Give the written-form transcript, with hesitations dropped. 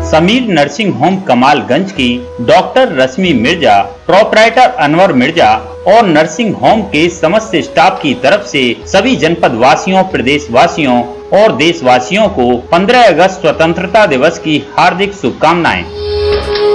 Sameer nursing home Kamalganj की doctor Rashmi Mirza, proprietor Anwar Mirza और nursing home के समस्त स्टाफ की तरफ से सभी जनपद वासियों, प्रदेश वासियों और देशवासियों को 15 अगस्त स्वतंत्रता दिवस की हार्दिक शुभकामनाएं।